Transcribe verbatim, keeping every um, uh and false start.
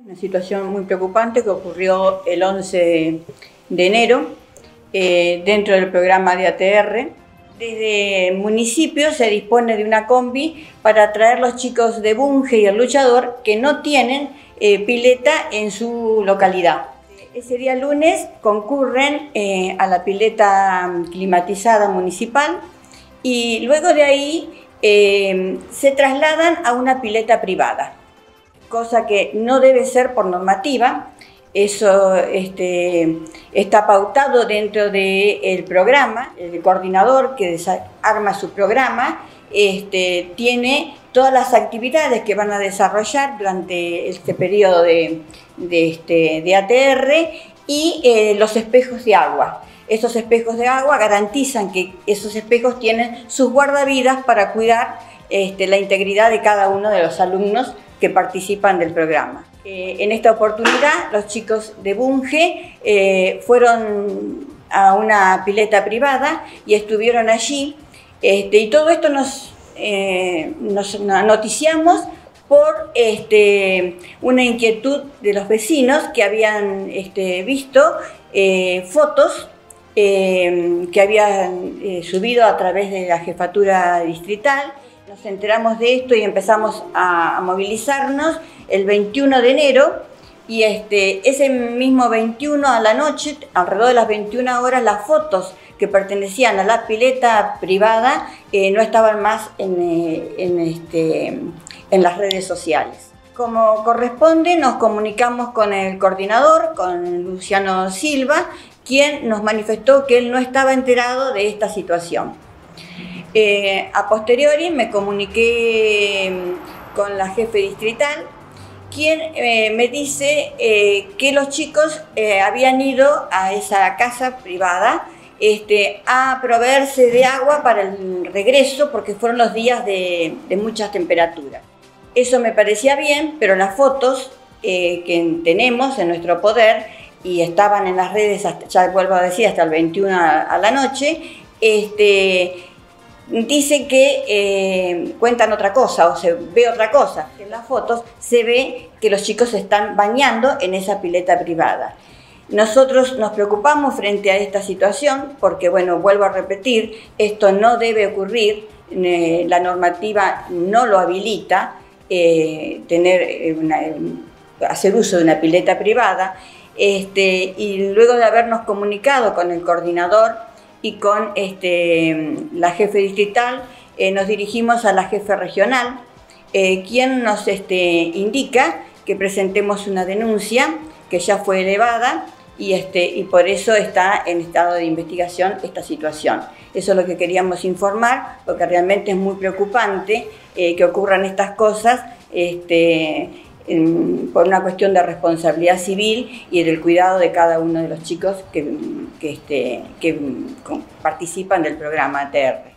Una situación muy preocupante que ocurrió el once de enero eh, dentro del programa de A T R. Desde el municipio se dispone de una combi para traer los chicos de Bunge y El Luchador que no tienen eh, pileta en su localidad. Ese día lunes concurren eh, a la pileta climatizada municipal y luego de ahí eh, se trasladan a una pileta privada, cosa que no debe ser por normativa. Eso este, está pautado dentro del programa. El coordinador que arma su programa este, tiene todas las actividades que van a desarrollar durante este periodo de, de, este, de A T R y eh, los espejos de agua. Esos espejos de agua garantizan que esos espejos tienen sus guardavidas para cuidar este, la integridad de cada uno de los alumnos que participan del programa. Eh, en esta oportunidad, los chicos de Bunge eh, fueron a una pileta privada y estuvieron allí. Este, y todo esto nos, eh, nos noticiamos por este, una inquietud de los vecinos que habían este, visto eh, fotos eh, que habían eh, subido a través de la jefatura distrital. Nos enteramos de esto y empezamos a, a movilizarnos el veintiuno de enero y este, ese mismo veintiuno a la noche, alrededor de las veintiuna horas, las fotos que pertenecían a la pileta privada eh, no estaban más en, eh, en, este, en las redes sociales. Como corresponde, nos comunicamos con el coordinador, con Luciano Silva, quien nos manifestó que él no estaba enterado de esta situación. Eh, a posteriori me comuniqué con la jefe distrital, quien eh, me dice eh, que los chicos eh, habían ido a esa casa privada este, a proveerse de agua para el regreso porque fueron los días de, de muchas temperaturas. Eso me parecía bien, pero las fotos eh, que tenemos en nuestro poder y estaban en las redes, hasta, ya vuelvo a decir, hasta el veintiuno a la noche, este, dicen que eh, cuentan otra cosa o se ve otra cosa. En las fotos se ve que los chicos se están bañando en esa pileta privada. Nosotros nos preocupamos frente a esta situación porque, bueno, vuelvo a repetir, esto no debe ocurrir, eh, la normativa no lo habilita, eh, tener una, hacer uso de una pileta privada, este, y luego de habernos comunicado con el coordinador y con este, la jefe distrital, eh, nos dirigimos a la jefe regional, eh, quien nos este, indica que presentemos una denuncia que ya fue elevada y, este, y por eso está en estado de investigación esta situación. Eso es lo que queríamos informar, porque realmente es muy preocupante eh, que ocurran estas cosas este, en, por una cuestión de responsabilidad civil y del cuidado de cada uno de los chicos que, que, este, que participan del programa A T R.